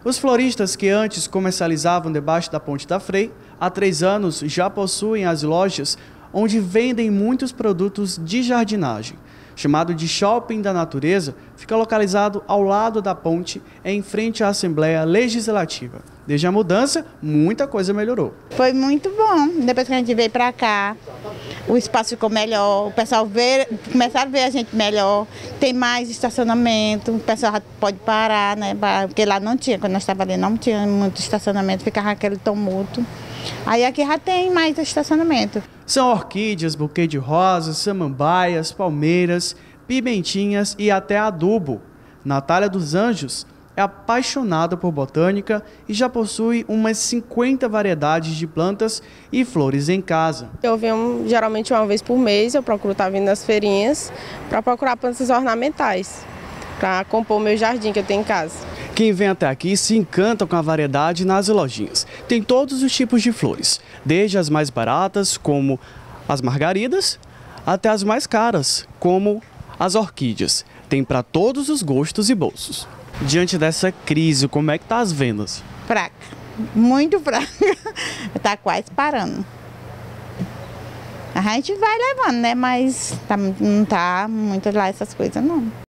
Os floristas que antes comercializavam debaixo da Ponte da Frei, há 3 anos já possuem as lojas onde vendem muitos produtos de jardinagem. Chamado de Shopping da Natureza, fica localizado ao lado da ponte, em frente à Assembleia Legislativa. Desde a mudança, muita coisa melhorou. Foi muito bom. Depois que a gente veio para cá, o espaço ficou melhor, o pessoal começaram a ver a gente melhor, tem mais estacionamento, o pessoal pode parar, né? Porque lá não tinha, quando nós estávamos ali, não tinha muito estacionamento, ficava aquele tumulto. Aí aqui já tem mais estacionamento. São orquídeas, buquê de rosas, samambaias, palmeiras, pimentinhas e até adubo. Natália dos Anjos é apaixonada por botânica e já possui umas 50 variedades de plantas e flores em casa. Eu venho geralmente uma vez por mês, eu procuro estar vindo nas feirinhas para procurar plantas ornamentais, para compor o meu jardim que eu tenho em casa. Quem vem até aqui se encanta com a variedade nas lojinhas. Tem todos os tipos de flores, desde as mais baratas, como as margaridas, até as mais caras, como as orquídeas. Tem para todos os gostos e bolsos. Diante dessa crise, como é que tá as vendas? Fraca, muito fraca. Tá quase parando. A gente vai levando, né? Mas não tá muito lá essas coisas, não.